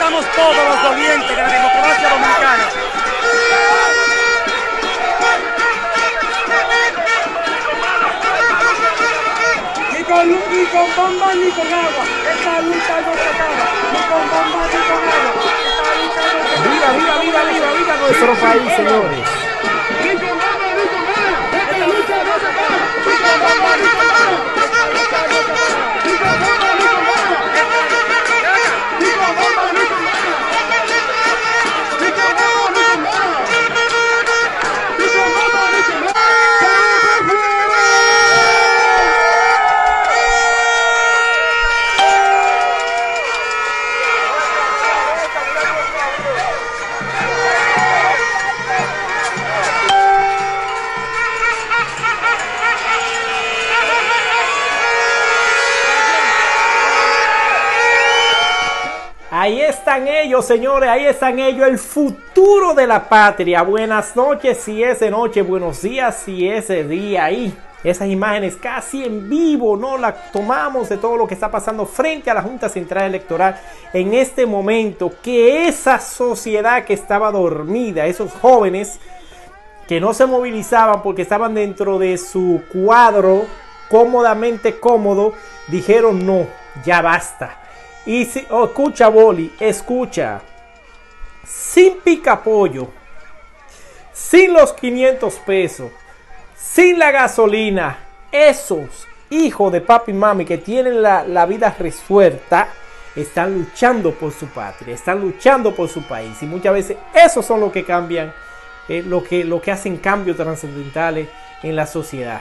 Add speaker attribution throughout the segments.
Speaker 1: estamos todos los dolientes de la democracia dominicana. Ni con bombas ni con agua. Esta lucha no se acaba. Ni con bombas ni con agua. Esta lucha no se acaba.
Speaker 2: ¡Viva, viva, viva, viva, viva nuestro país, señores!
Speaker 1: Ni con bombas ni con agua. Esta lucha no se acaba. Ni con bombas ni con agua. Esta lucha no se acaba. Ni con bombas ni con agua. Ni con bombas ni con agua. Ni con bombas ni con agua. Ni con bombas ni con agua.
Speaker 2: Ahí están ellos, señores, ahí están ellos, el futuro de la patria. Buenas noches si es de noche, buenos días si es de día. Ahí, esas imágenes casi en vivo, ¿no? Las tomamos de todo lo que está pasando frente a la Junta Central Electoral en este momento. Que esa sociedad que estaba dormida, esos jóvenes que no se movilizaban porque estaban dentro de su cuadro cómodamente cómodo, dijeron no, ya basta. Y si, oh, escucha, Boli, escucha. Sin picapollo, sin los 500 pesos, sin la gasolina, esos hijos de papi y mami que tienen la vida resuelta, están luchando por su patria, están luchando por su país. Y muchas veces esos son los que cambian, lo que hacen cambios trascendentales en la sociedad.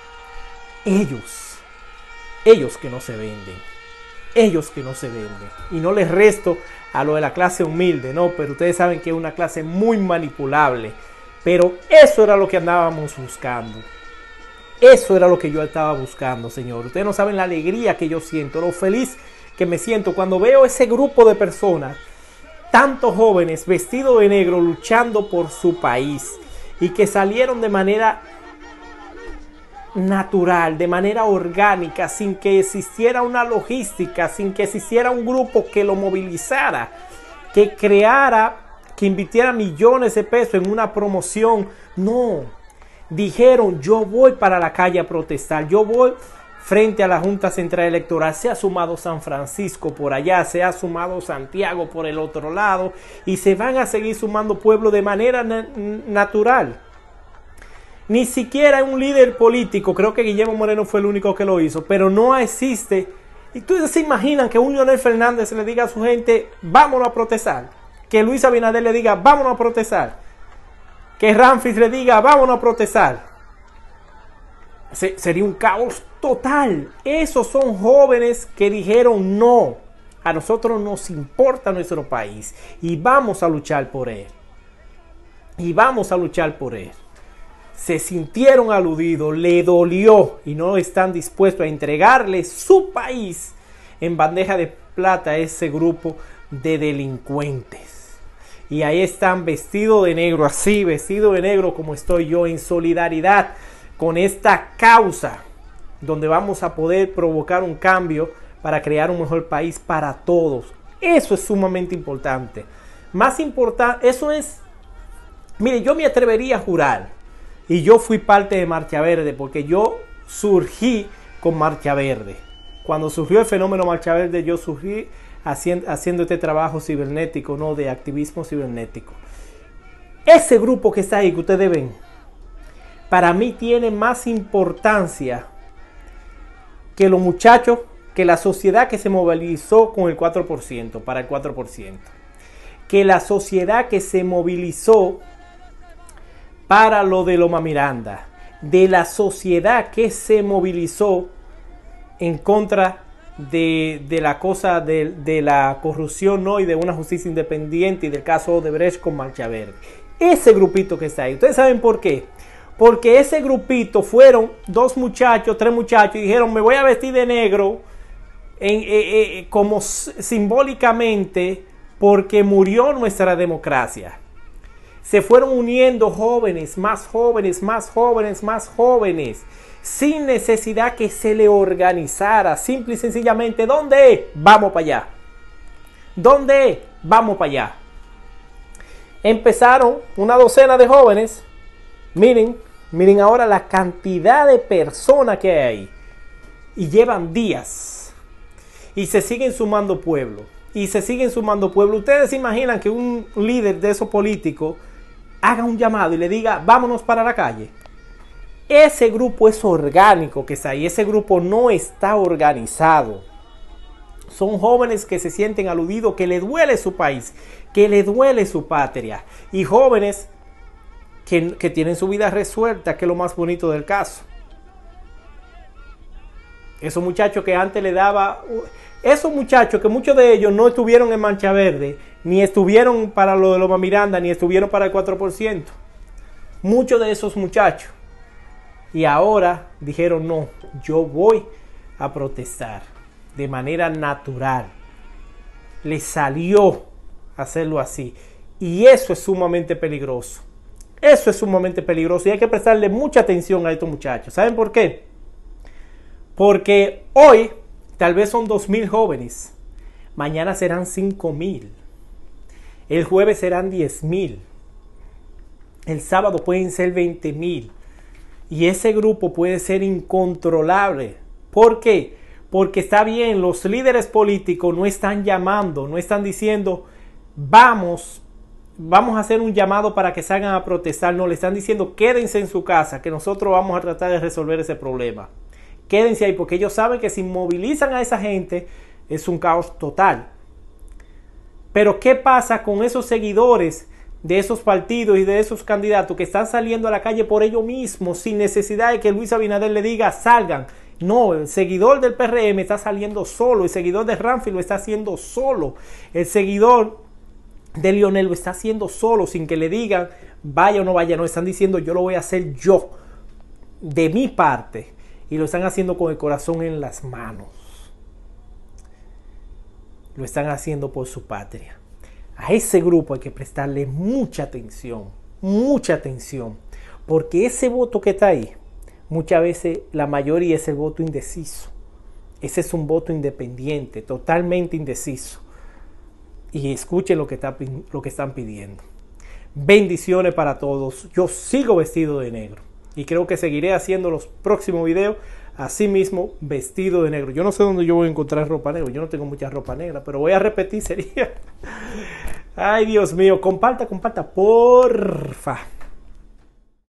Speaker 2: Ellos que no se venden. Ellos que no se venden. Y no les resto a lo de la clase humilde, no, pero ustedes saben que es una clase muy manipulable. Pero eso era lo que andábamos buscando. Eso era lo que yo estaba buscando, señor. Ustedes no saben la alegría que yo siento, lo feliz que me siento cuando veo ese grupo de personas, tantos jóvenes vestidos de negro luchando por su país y que salieron de manera natural, de manera orgánica, sin que existiera una logística, sin que existiera un grupo que lo movilizara, que creara, que invirtiera millones de pesos en una promoción. No, dijeron yo voy para la calle a protestar, yo voy frente a la Junta Central Electoral. Se ha sumado San Francisco por allá, se ha sumado Santiago por el otro lado y se van a seguir sumando pueblos de manera natural. Ni siquiera un líder político, creo que Guillermo Moreno fue el único que lo hizo, pero no existe. Y ustedes se imaginan que un Leonel Fernández le diga a su gente, vámonos a protestar. Que Luis Abinader le diga, vámonos a protestar. Que Ramfis le diga, vámonos a protestar. Sería un caos total. Esos son jóvenes que dijeron no. A nosotros nos importa nuestro país y vamos a luchar por él. Y vamos a luchar por él. Se sintieron aludidos, le dolió y no están dispuestos a entregarle su país en bandeja de plata a ese grupo de delincuentes. Y ahí están vestidos de negro, así vestido de negro como estoy yo, en solidaridad con esta causa, donde vamos a poder provocar un cambio para crear un mejor país para todos. Eso es sumamente importante. Más importante, eso es, mire, yo me atrevería a jurar. Y yo fui parte de Marcha Verde porque yo surgí con Marcha Verde. Cuando surgió el fenómeno Marcha Verde, yo surgí haciendo este trabajo cibernético, ¿no? De activismo cibernético. Ese grupo que está ahí, que ustedes ven, para mí tiene más importancia que los muchachos, que la sociedad que se movilizó con el 4%, para el 4%. Que la sociedad que se movilizó para lo de Loma Miranda, de la sociedad que se movilizó en contra de la cosa de la corrupción, ¿no? Y de una justicia independiente y del caso Odebrecht con Marcha Verde. Ese grupito que está ahí. ¿Ustedes saben por qué? Porque ese grupito fueron 2 muchachos, 3 muchachos y dijeron me voy a vestir de negro como simbólicamente porque murió nuestra democracia. Se fueron uniendo jóvenes, más jóvenes, más jóvenes, más jóvenes, sin necesidad que se le organizara, simple y sencillamente, ¿dónde? Vamos para allá. ¿Dónde? vamos para allá. Empezaron una docena de jóvenes. Miren ahora la cantidad de personas que hay ahí. Y llevan días. Y se siguen sumando pueblos. Ustedes se imaginan que un líder de esos políticos haga un llamado y le diga, vámonos para la calle. Ese grupo es orgánico que está ahí. Ese grupo no está organizado. Son jóvenes que se sienten aludidos, que le duele su país, que le duele su patria. Y jóvenes que tienen su vida resuelta, que es lo más bonito del caso. Esos muchachos que antes le daba... Esos muchachos que muchos de ellos no estuvieron en Mancha Verde, ni estuvieron para lo de Loma Miranda, ni estuvieron para el 4%. Muchos de esos muchachos. Y ahora dijeron, no, yo voy a protestar de manera natural. Les salió hacerlo así. Y eso es sumamente peligroso. Eso es sumamente peligroso y hay que prestarle mucha atención a estos muchachos. ¿Saben por qué? Porque hoy tal vez son 2,000 jóvenes. Mañana serán 5,000. El jueves serán 10,000. El sábado pueden ser 20,000. Y ese grupo puede ser incontrolable. ¿Por qué? Porque está bien, los líderes políticos no están llamando, no están diciendo, vamos a hacer un llamado para que salgan a protestar. No, le están diciendo, quédense en su casa, que nosotros vamos a tratar de resolver ese problema. Quédense ahí, porque ellos saben que si movilizan a esa gente, es un caos total. Pero ¿qué pasa con esos seguidores de esos partidos y de esos candidatos que están saliendo a la calle por ellos mismos, sin necesidad de que Luis Abinader le diga, salgan? No, el seguidor del PRM está saliendo solo, el seguidor de Ramfi lo está haciendo solo, el seguidor de Lionel lo está haciendo solo, sin que le digan, vaya o no vaya. No, están diciendo, yo lo voy a hacer yo, de mi parte, y lo están haciendo con el corazón en las manos. Lo están haciendo por su patria. A ese grupo hay que prestarle mucha atención, porque ese voto que está ahí, muchas veces la mayoría es el voto indeciso. Ese es un voto independiente, totalmente indeciso. Y escuchen lo que están pidiendo. Bendiciones para todos. Yo sigo vestido de negro. Y creo que seguiré haciendo los próximos videos así mismo, vestido de negro. Yo no sé dónde yo voy a encontrar ropa negra. Yo no tengo mucha ropa negra, pero voy a repetir, sería. Ay, Dios mío. Comparta, porfa.